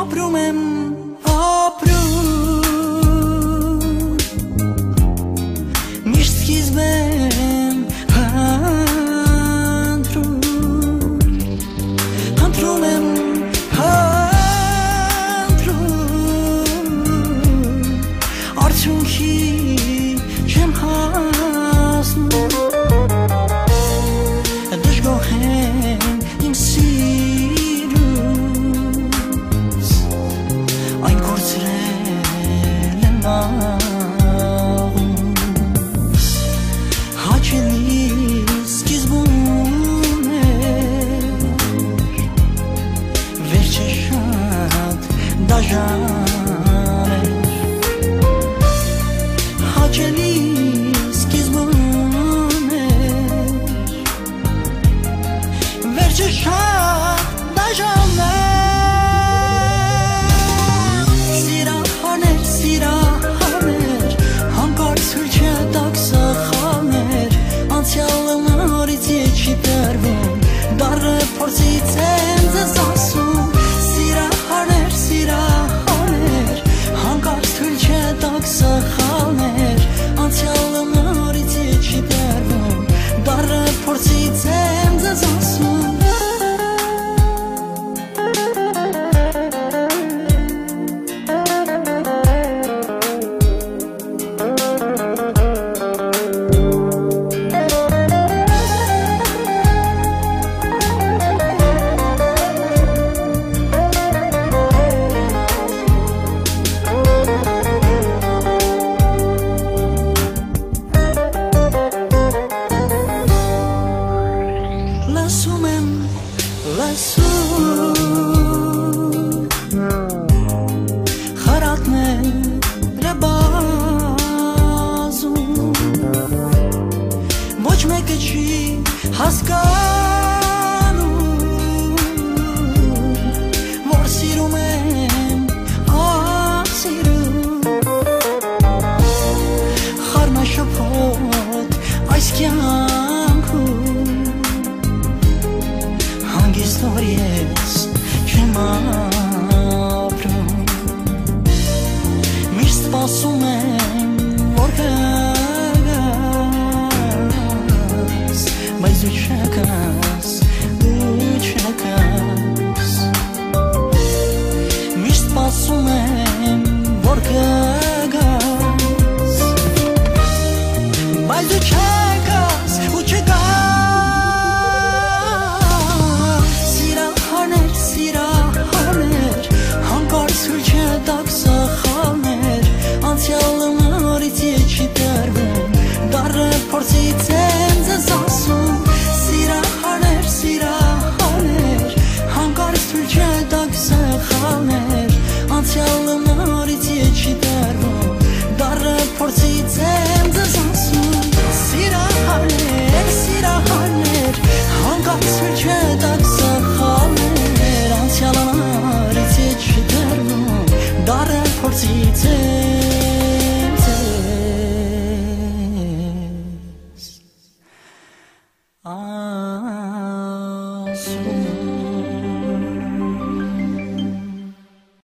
ապրում եմ, ապրում Միշտ սկիզբ եմ Հանդրում եմ, Արդյունքի չեմ հասնում Դժգոհ եմ իմ սիրուց Այն կորցրել եմ աղում Հաչելի սկիզբում էր Վերջը շատ դաժան էր Հաչելի սկիզբում էր Վերջը շատ դաժան էր Սիրահարներ, հանկարծ հույլ չտակ սխալներ Անցյալը նորից ետ չի տրվում Դառը փորձից եմ ձեզ ասում Սիրահարներ, հանկարծ հույլ չտակ սխալներ Անցյալը նորից ետ չի տրվում Դառը փորձից եմ ձեզ ասում Լսում եմ, խրատները բազում Ոչ մեկը չի հասկանում Որ սիրում եմ, սիրում Խառնաշփոթ այս կյանքում Հանգիստ որ ես չեմ ապրում Միշտ սպասում եմ որ գաս Բայց դու չեկաս Միշտ սպասում եմ որ գաս Բայց դու չեկաս Սիրահարներ, հանկարծ հույլ չտակ սխալներ Անցյալը նորից ետ չի տրվում Դառը փորձից եմ ձեզ ասում Սիրահարներ, հանկարծ հույլ չտակ սխալներ Անցյալը նորից ետ չի տրվում Դառը փորձից եմ ձեզ ասում Սիրահարներ, հանկարծ հույլ չտակ սխալներ Անցյալը նորից ետ չի տրվում Դառը փորձից եմ ձեզ ասում